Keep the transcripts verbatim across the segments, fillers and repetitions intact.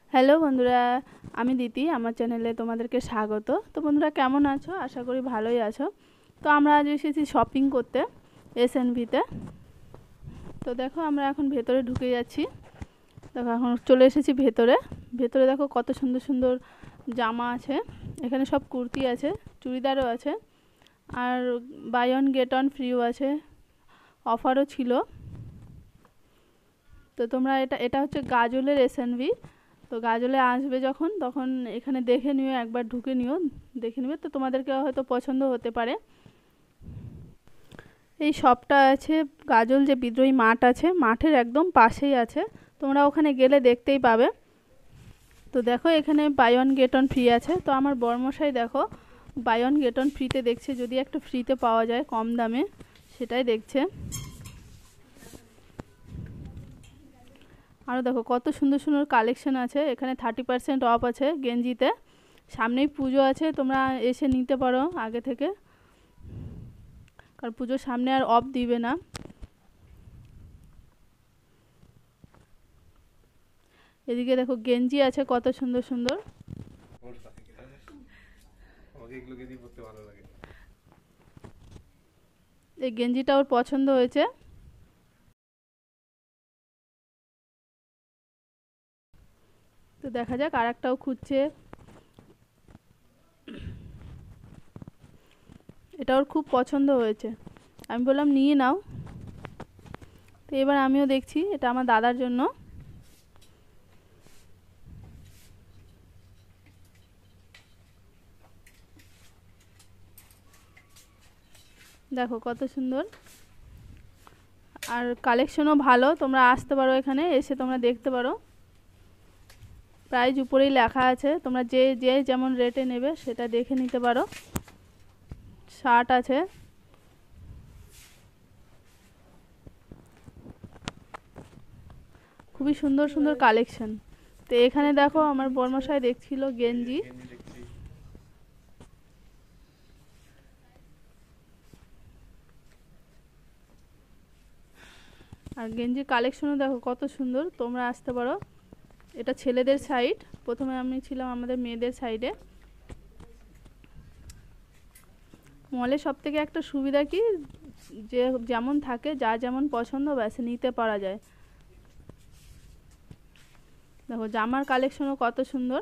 Hello বন্ধুরা, আমি দিতি আমার চ্যানেলে তোমাদেরকে স্বাগত। তো বন্ধুরা কেমন আছো? আশা করি ভালোই আছো। তো আমরা আজ এসেছি শপিং করতে এসএনভিতে। তো দেখো আমরা এখন ভেতরে ঢুকে যাচ্ছি। দেখো এখন চলে এসেছি ভেতরে। ভেতরে দেখো কত সুন্দর সুন্দর জামা আছে। এখানে সব কুর্তি আছে, চুড়িদারও আছে, আর বাই ওয়ান গেট ওয়ান ফ্রিও আছে, অফারও ছিল। তো তোমরা এটা এটা হচ্ছে গাজলের এসএনভি। তো গাজলে আসবে যখন তখন এখানে দেখে নিও, একবার ঢুকে নিও, দেখে নেবে, তো তোমাদেরকে হয়তো পছন্দ হতে পারে। এই শপটা আছে গাজল যে বিদ্রোহী মাঠ আছে, মাঠের একদম পাশেই আছে, তোমরা ওখানে গেলে দেখতেই পাবে। তো দেখো এখানে buy one get one free আছে। তো আমার বড়মশাই দেখো বাই ওয়ান গেট ওয়ান ফ্রিতে দেখছে, যদি একটা ফ্রিতে পাওয়া যায় কম দামে সেটাই দেখছে। আরও দেখো কত সুন্দর সুন্দর কালেকশন আছে। এখানে থার্টি পার্সেন্ট অফ আছে গেঞ্জিতে। সামনেই পুজো আছে, তোমরা এসে নিতে পারো আগে থেকে, কারণ পুজোর সামনে আর অফ দিবে না। এদিকে দেখো গেঞ্জি আছে কত সুন্দর সুন্দর। এই গেঞ্জিটা ওর পছন্দ হয়েছে। তো দেখা যাক আর একটাও খুঁজছে। এটা ওর খুব পছন্দ হয়েছে, আমি বললাম নিয়ে নাও। তো এবার আমিও দেখছি, এটা আমার দাদার জন্য। দেখো কত সুন্দর, আর কালেকশনও ভালো, তোমরা আসতে পারো এখানে এসে তোমরা দেখতে পারো। প্রাইস উপরেই লেখা আছে, তোমরা যে যে যেমন রেটে নেবে সেটা দেখে নিতে পারো। শার্ট আছে, খুবই সুন্দর সুন্দর কালেকশন। তো এখানে দেখো আমার বড়মশাই দেখছিল গেঞ্জি। আর গেঞ্জির কালেকশনও দেখো কত সুন্দর, তোমরা আসতে পারো। এটা ছেলেদের সাইড, প্রথমে আমি ছিলাম আমাদের মেয়েদের সাইডে। মলে সব থেকে একটা সুবিধা কি, যে যেমন থাকে যা যেমন পছন্দ ব্যাস নিতে পারা যায়। দেখো জামার কালেকশনও কত সুন্দর।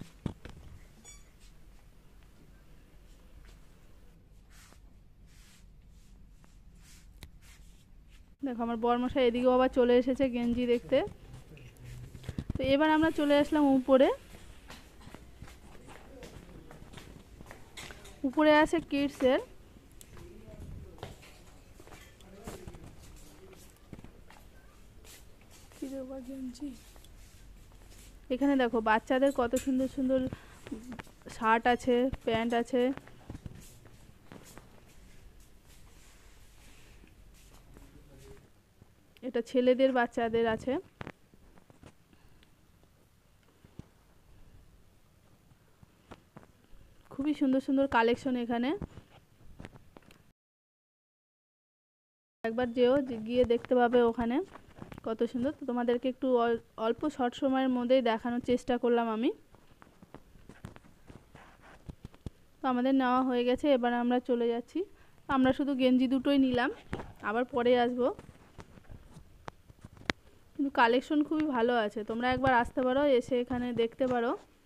দেখো আমার বড়মশাই এদিকেও আবার চলে এসেছে গেঞ্জি দেখতে। তো এবার আমরা চলে আসলাম উপরে। উপরে আছে কিডসের। এখানে দেখো বাচ্চাদের কত সুন্দর সুন্দর শার্ট আছে, প্যান্ট আছে। এটা ছেলেদের বাচ্চাদের আছে। খুবই সুন্দর সুন্দর কালেকশন এখানে, একবার যেও গিয়ে দেখতে পাবে ওখানে কত সুন্দর। তো তোমাদেরকে একটু অল্প শর্ট সময়ের মধ্যেই দেখানোর চেষ্টা করলাম আমি। তো আমাদের নেওয়া হয়ে গেছে, এবার আমরা চলে যাচ্ছি। আমরা শুধু গেঞ্জি দুটোই নিলাম, আবার পরে আসবো। কিন্তু কালেকশন খুবই ভালো আছে, তোমরা একবার আসতে পারো, এসে এখানে দেখতে পারো।